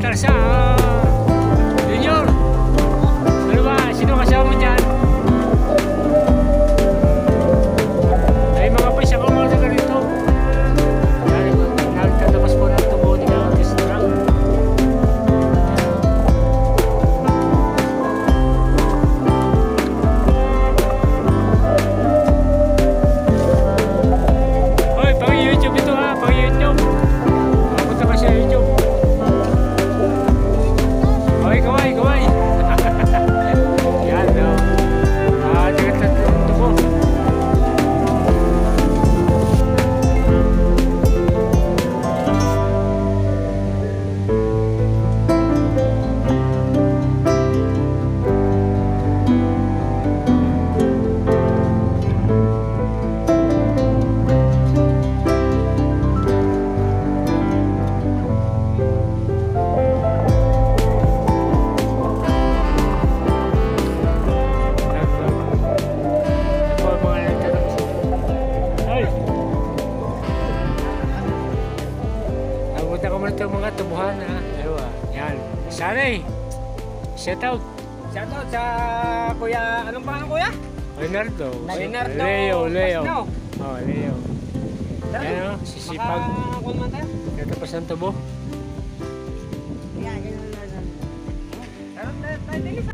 Tarsa, Junior. Ano ba? Sino kasama mo dyan? Ay, mga paisa ko mga taga rito. Nagtatabas po ng tubo ni Orchestra. Hoy, pang YouTube ito ha, pang YouTube. Punta ka sa YouTube. Hoy, kaway, kaway. Yan, no. Jagat na tubo. Punta ko muna itong mga tubuhan ha. Ewa, yan. Sanay. Shout out. Shout out sa kuya, anong pangalan kuya? Leonardo. Leonardo. Leo. Pasno. Oh, Leo. Yan o, sisipag. Makakuha naman tayo. Katapos ng tubo. Yan, ganyan lang. Tayo, tayo, tayo,